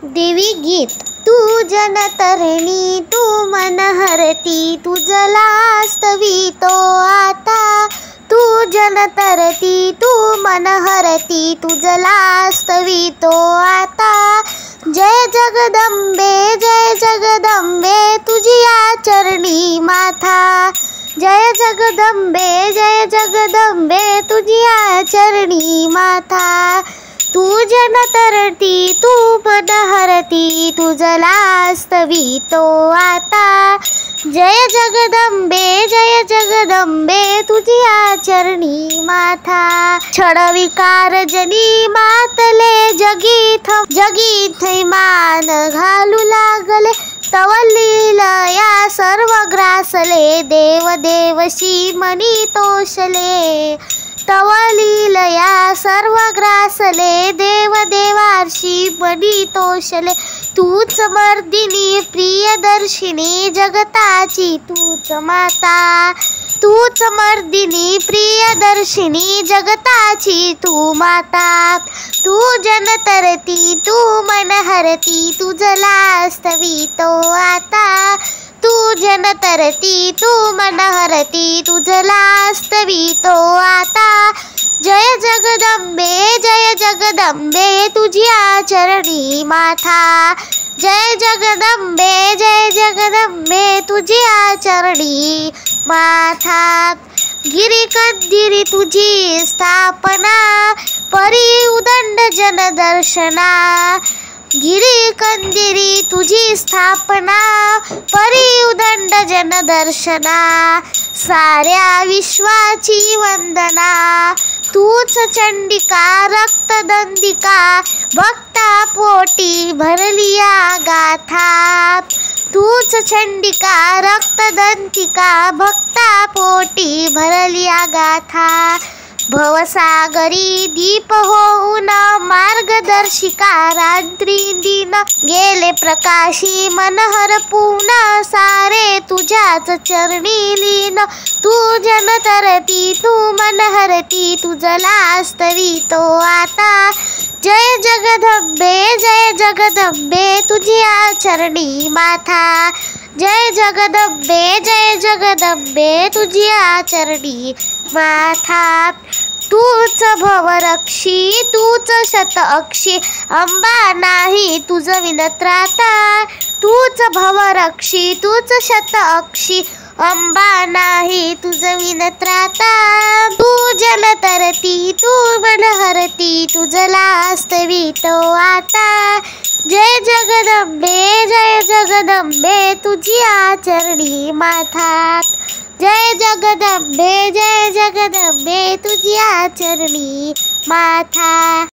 देवी गीत. तू जनतरणी तू मनहरती तुझला स्तवितो आता. तू जनतरती तू मनहरती तुझला स्तवितो आता. जय जगदंबे तुझी चरणी माथा. जय जगदंबे तुझी चरणी माथा. तू जनतरती तू मनहरती तुझला स्तवितो आता. जय जगदंबे तुझी चरणी माथा. छळविकार जनी मातले जगीथ मान घालू लागले. तव लीलया सर्व ग्रासले देवदेवशी मनी तोषले. तव लीलया सर्व ग्रासले देवदेवार्षी मनी तोषले. तूच मर्दिनी प्रियदर्शिनी जगताची तूच माता. तूच मर्दिनी प्रियदर्शिनी जगताची तू माता. तू जनतरती तू मनहरती तुझला स्तवितो आता. तू जनतरती तू मनहरती तुझला स्तवितो आता. जय जगदंबे तुझी चरणी माथा. जय जगदंबे तुझी चरणी माथा. गिरिकंदिरी तुझी स्थापना परी उदंड जनदर्शना. गिरिकंदिरी तुझी स्थापना परी उदंड जनदर्शना. साऱ्या विश्वाची वंदना तूच चंडिका रक्तदंडिका. भक्ता पोटी भरलिया गाथा. तूच चंडिका रक्तदंडिका भक्ता पोटी भरलिया गाथा. भवसागरी दीप होऊन मार्गदर्शिका. रात्री दिन गेले प्रकाशी मनहर पूर्ण सारे तुझ्याच चरणी लीन. तू जनतरती तू मनहरती तुझला स्तवितो आता. जय जगदंबे तुझी चरणी माथा. जय जगदंबे तुझी चरणी माथा. तूच भवरक्षी तूच शतअक्षी अंबा नाही तुझ विनत्राता. तूच भवरक्षी तूच शतअक्षी अंबा नाही तुझ विनत्राता. तू जनतरती तू मनहरती तुझला स्तवितो आता. जय जगदंबे तुझी चरणी माथा. जय जगदंबे तुझी चरणी माथा.